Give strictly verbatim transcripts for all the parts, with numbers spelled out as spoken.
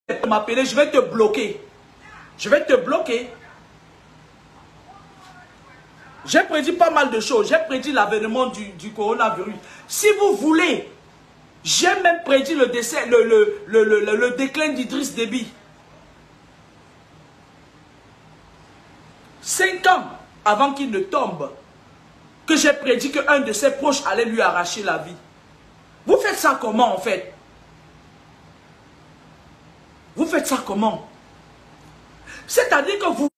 m'appeler, je vais te bloquer. Je vais te bloquer. J'ai prédit pas mal de choses. J'ai prédit l'avènement du, du coronavirus. Si vous voulez, j'ai même prédit le, décès, le, le, le, le, le, le déclin d'Idriss Déby. Cinq ans avant qu'il ne tombe, que j'ai prédit qu'un de ses proches allait lui arracher la vie. Vous faites ça comment en fait? Vous faites ça comment? C'est-à-dire que vous...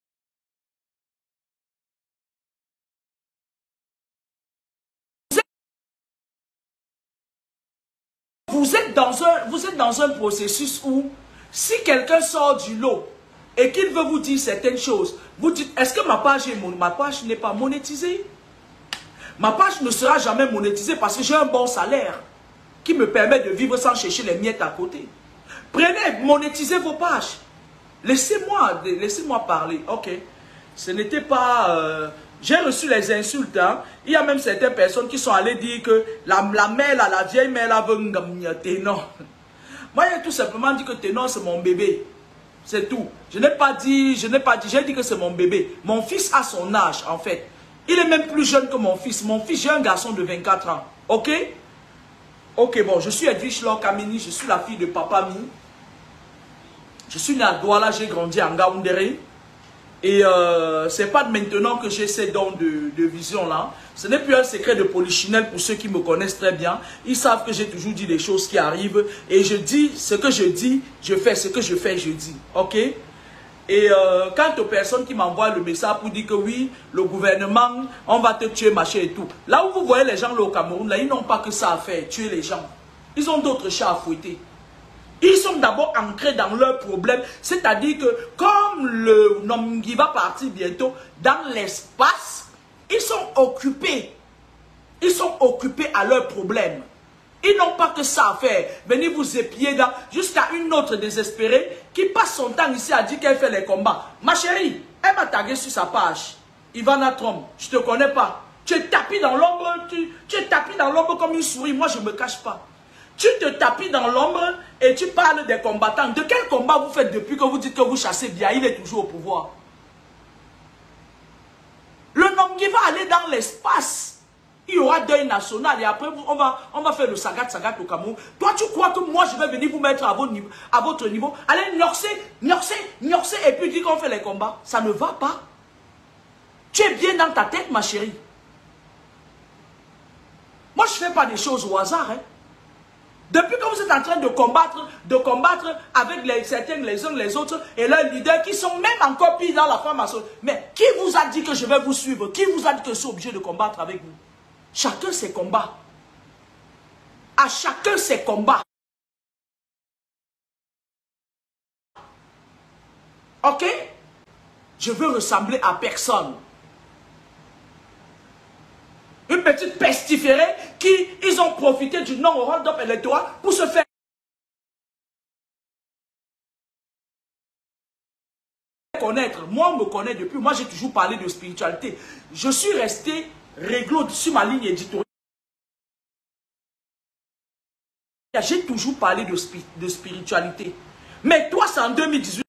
Vous êtes dans un, vous êtes dans un processus où, si quelqu'un sort du lot et qu'il veut vous dire certaines choses, vous dites, est-ce que ma page est mon, ma page n'est pas monétisée? Ma page ne sera jamais monétisée parce que j'ai un bon salaire qui me permet de vivre sans chercher les miettes à côté. Prenez, monétisez vos pages. Laissez-moi, laissez-moi parler. Ok. Ce n'était pas... Euh, j'ai reçu les insultes. Hein. Il y a même certaines personnes qui sont allées dire que la, la mère, la, la vieille mère, la veut Ténon. Moi, j'ai tout simplement dit que Ténon, c'est mon bébé. C'est tout. Je n'ai pas dit, je n'ai pas dit, j'ai dit que c'est mon bébé. Mon fils a son âge, en fait. Il est même plus jeune que mon fils. Mon fils, j'ai un garçon de vingt-quatre ans. Ok? Ok, bon, je suis Edwige Laure Kamini, je suis la fille de Papa Mi. Je suis né à Douala, j'ai grandi à Ngaoundéré. Et euh, c'est pas maintenant que j'ai ces dons de, de vision là. Ce n'est plus un secret de polichinelle pour ceux qui me connaissent très bien. Ils savent que j'ai toujours dit les choses qui arrivent. Et je dis ce que je dis, je fais ce que je fais, je dis. Ok? Et euh, quant aux personnes qui m'envoient le message pour dire que oui, le gouvernement, on va te tuer, machin et tout. Là où vous voyez les gens là au Cameroun, là, ils n'ont pas que ça à faire, tuer les gens. Ils ont d'autres chats à fouetter. Ils sont d'abord ancrés dans leurs problèmes. C'est-à-dire que comme le nom qui va partir bientôt dans l'espace, ils sont occupés. Ils sont occupés à leurs problèmes. Ils n'ont pas que ça à faire. Venez vous épier dans jusqu'à une autre désespérée qui passe son temps ici à dire qu'elle fait les combats. Ma chérie, elle m'a tagué sur sa page. Ivana Trump, je ne te connais pas. Tu es tapis dans l'ombre, tu, tu es tapis dans l'ombre comme une souris. Moi, je ne me cache pas. Tu te tapis dans l'ombre et tu parles des combattants. De quel combat vous faites depuis que vous dites que vous chassez bien? Il est toujours au pouvoir. Le nom qui va aller dans l'espace. Il y aura deuil national et après on va, on va faire le sagat sagat au Cameroun. Toi tu crois que moi je vais venir vous mettre à votre niveau, à votre niveau. Allez gnorcer, gnorcer, gnorcer et puis dire qu'on fait les combats. Ça ne va pas. Tu es bien dans ta tête ma chérie. Moi je ne fais pas des choses au hasard. Hein. Depuis que vous êtes en train de combattre, de combattre avec les, certains les uns les autres et leurs leaders qui sont même encore pires dans la franc-maçonnerie. Mais qui vous a dit que je vais vous suivre? Qui vous a dit que je suis obligé de combattre avec vous? Chacun ses combats. À chacun ses combats. Ok? Je veux ressembler à personne. Une petite pestiférée qui, ils ont profité du non-round-up électoral pour se faire connaître. Moi, on me connaît depuis. Moi, j'ai toujours parlé de spiritualité. Je suis resté réglo sur ma ligne éditoriale. J'ai toujours parlé de, de spiritualité. Mais toi, c'est en deux mille dix-huit.